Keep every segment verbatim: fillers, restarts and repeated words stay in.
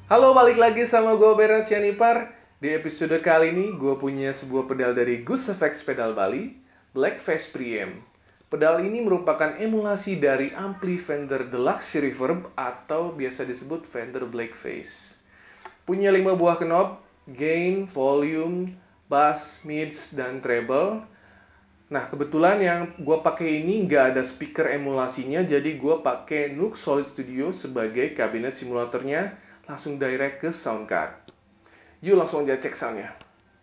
Halo, balik lagi sama gue Berat Sianipar. Di episode kali ini gue punya sebuah pedal dari Goose Effects Pedal Bali, Blackface Preamp. Pedal ini merupakan emulasi dari ampli Fender Deluxe Reverb atau biasa disebut Fender Blackface. Punya lima buah knob, gain, volume, bass, mids, dan treble. Nah, kebetulan yang gue pakai ini nggak ada speaker emulasinya, jadi gue pakai Nook Solid Studio sebagai kabinet simulatornya, langsung direct ke sound card. Yuk langsung aja cek soundnya.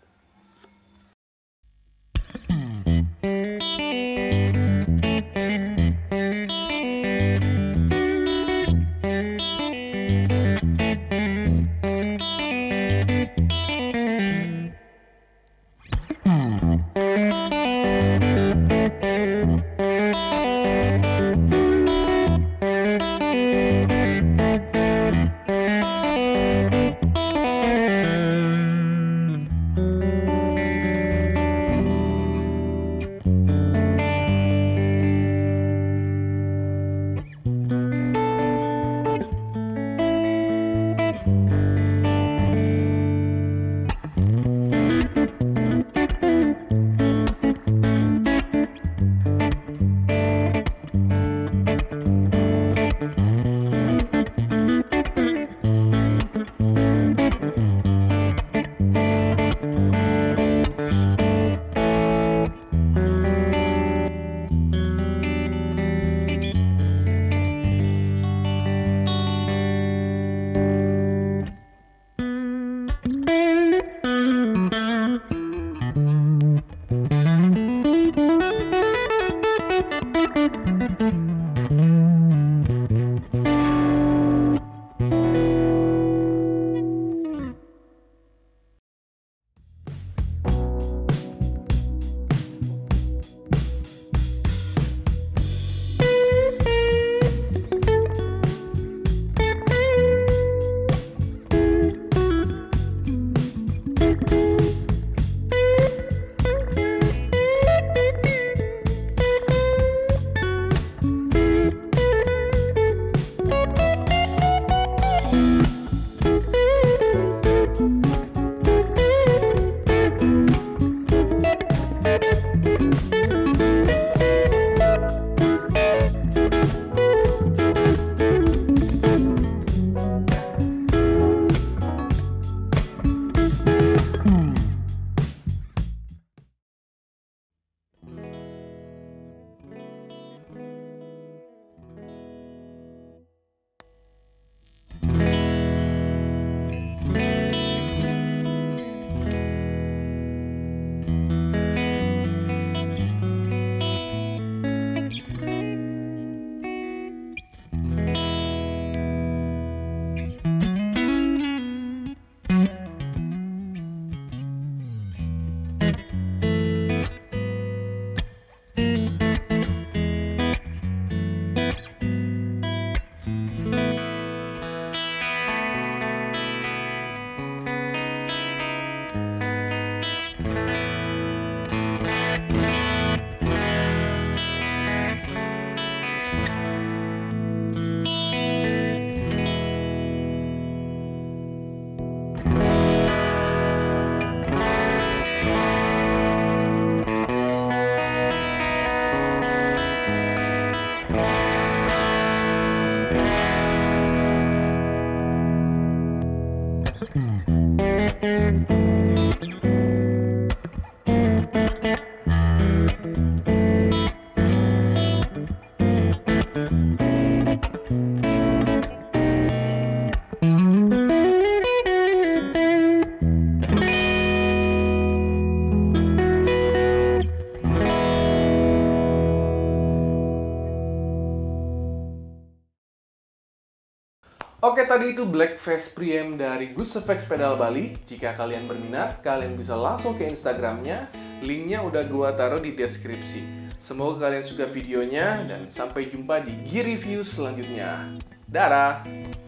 Oke, tadi itu Blackface Preamp dari Goose Effects Pedal Bali. Jika kalian berminat, kalian bisa langsung ke Instagramnya. Linknya udah gua taruh di deskripsi. Semoga kalian suka videonya dan sampai jumpa di gear review selanjutnya. Dadah!